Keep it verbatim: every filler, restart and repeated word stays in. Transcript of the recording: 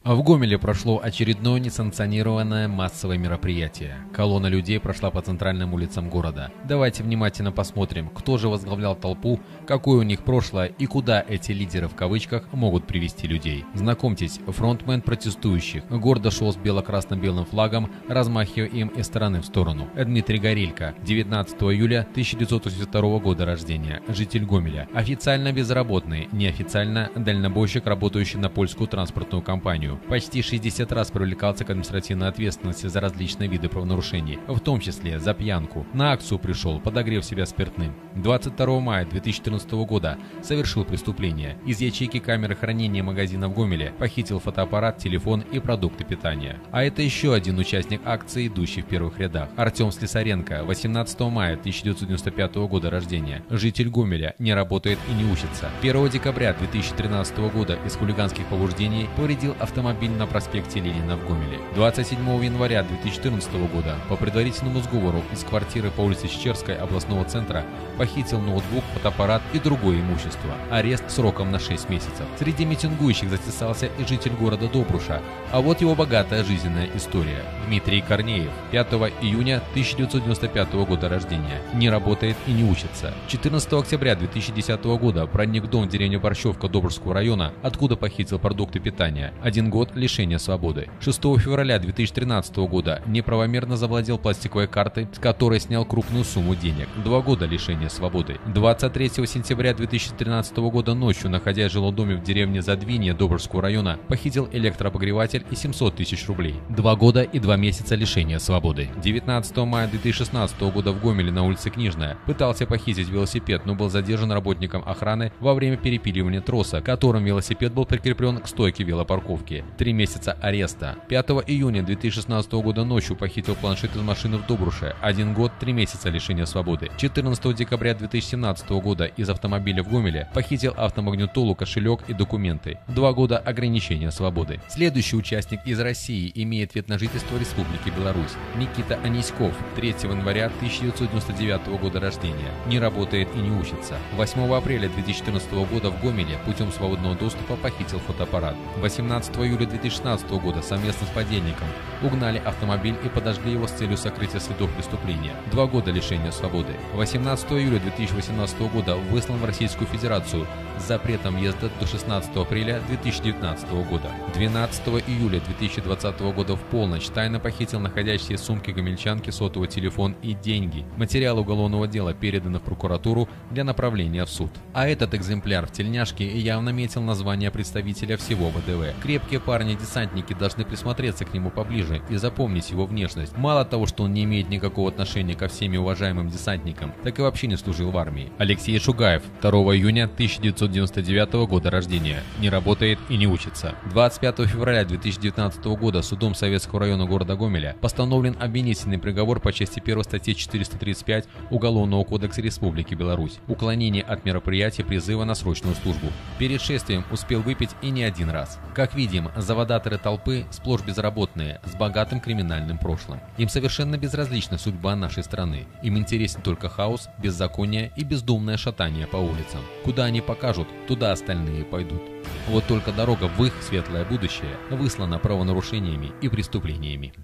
А в Гомеле прошло очередное несанкционированное массовое мероприятие. Колонна людей прошла по центральным улицам города. Давайте внимательно посмотрим, кто же возглавлял толпу, какое у них прошлое и куда эти лидеры в кавычках могут привести людей. Знакомьтесь, фронтмен протестующих гордо шел с бело-красно-белым флагом, размахивая им из стороны в сторону. Дмитрий Горелько, девятнадцатого июля тысяча девятьсот восемьдесят второго года рождения, житель Гомеля. Официально безработный, неофициально дальнобойщик, работающий на польскую транспортную компанию. Почти шестьдесят раз привлекался к административной ответственности за различные виды правонарушений, в том числе за пьянку. На акцию пришел, подогрев себя спиртным. двадцать второго мая две тысячи четырнадцатого года совершил преступление. Из ячейки камеры хранения магазина в Гомеле похитил фотоаппарат, телефон и продукты питания. А это еще один участник акции, идущий в первых рядах. Артем Слесаренко, восемнадцатого мая тысяча девятьсот девяносто пятого года рождения, житель Гомеля, не работает и не учится. первого декабря две тысячи тринадцатого года из хулиганских побуждений повредил автомобиль на проспекте Ленина в Гомеле. двадцать седьмого января две тысячи четырнадцатого года по предварительному сговору из квартиры по улице Чечерской областного центра похитил ноутбук, фотоаппарат и другое имущество. Арест сроком на шесть месяцев. Среди митингующих затесался и житель города Добруша. А вот его богатая жизненная история. Дмитрий Корнеев, пятого июня тысяча девятьсот девяносто пятого года рождения, не работает и не учится. четырнадцатого октября две тысячи десятого года проник в дом в деревне Борщевка Добружского района, откуда похитил продукты питания. Один год лишения свободы. шестого февраля две тысячи тринадцатого года неправомерно завладел пластиковой картой, с которой снял крупную сумму денег. Два года лишения свободы. двадцать третьего сентября две тысячи тринадцатого года ночью, находясь в жилом доме в деревне Задвинье Добружского района, похитил электрообогреватель и семьсот тысяч рублей. Два года и два месяца лишения свободы. девятнадцатого мая две тысячи шестнадцатого года в Гомеле на улице Книжная пытался похитить велосипед, но был задержан работником охраны во время перепиливания троса, которым велосипед был прикреплен к стойке велопарковки. Три месяца ареста. пятого июня две тысячи шестнадцатого года ночью похитил планшет из машины в Добруше. Один год, три месяца лишения свободы. четырнадцатого декабря две тысячи семнадцатого года из автомобиля в Гомеле похитил автомагнитолу, кошелек и документы. Два года ограничения свободы. Следующий участник из России имеет вид на жительство Республики Беларусь. Никита Аниськов, третьего января тысяча девятьсот девяносто девятого года рождения. Не работает и не учится. восьмого апреля две тысячи четырнадцатого года в Гомеле путем свободного доступа похитил фотоаппарат. восемнадцатого июля две тысячи шестнадцатого года совместно с подельником угнали автомобиль и подожгли его с целью сокрытия следов преступления. Два года лишения свободы. восемнадцатого июля две тысячи восемнадцатого года выслан в Российскую Федерацию с запретом въезда до шестнадцатого апреля две тысячи девятнадцатого года. двенадцатого июля две тысячи двадцатого года в полночь тайно похитил находящиеся в сумке гомельчанки сотовый телефон и деньги. Материалы уголовного дела переданы в прокуратуру для направления в суд. А этот экземпляр в тельняшке явно метил название представителя всего ВДВ. Крепкие парни-десантники должны присмотреться к нему поближе и запомнить его внешность. Мало того, что он не имеет никакого отношения ко всеми уважаемым десантникам, так и вообще не служил в армии. Алексей Шугаев, второго июня тысяча девятьсот девяносто девятого года рождения, не работает и не учится. двадцать пятого февраля две тысячи девятнадцатого года судом Советского района города Гомеля постановлен обвинительный приговор по части первой статьи четыреста тридцать пять Уголовного кодекса Республики Беларусь. Уклонение от мероприятия призыва на срочную службу. Перед шествием успел выпить и не один раз. Как видим, заводаторы толпы сплошь безработные, с богатым криминальным прошлым. Им совершенно безразлична судьба нашей страны. Им интересен только хаос, беззаконие и бездумное шатание по улицам. Куда они покажут, туда остальные пойдут. Вот только дорога в их светлое будущее выслана правонарушениями и преступлениями.